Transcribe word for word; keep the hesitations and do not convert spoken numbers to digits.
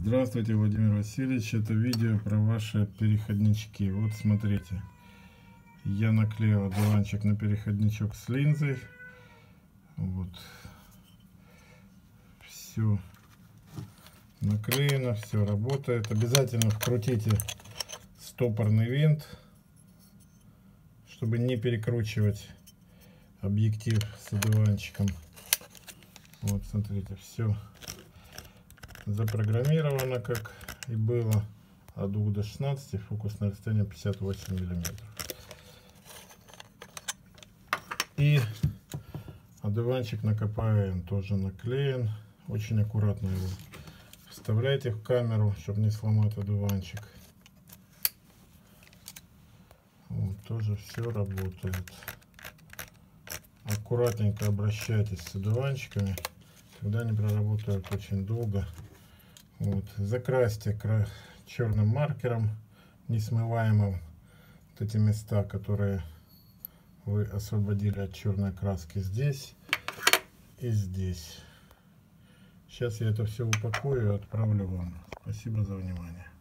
Здравствуйте, Владимир Васильевич. Это видео про ваши переходнички. Вот смотрите, я наклеил одуванчик на переходничок с линзой. Вот все наклеено, все работает. Обязательно вкрутите стопорный винт, чтобы не перекручивать объектив с одуванчиком. Вот смотрите, все запрограммировано, как и было, от двух до шестнадцати, фокусное расстояние пятьдесят восемь миллиметров. И одуванчик на ка пэ эн тоже наклеен. Очень аккуратно его вставляйте в камеру, чтобы не сломать одуванчик. Вот, тоже все работает. Аккуратненько обращайтесь с одуванчиками, когда они проработают очень долго. Вот. Закрасьте черным маркером несмываемым вот эти места, которые вы освободили от черной краски, здесь и здесь. Сейчас я это все упакую и отправлю вам. Спасибо за внимание.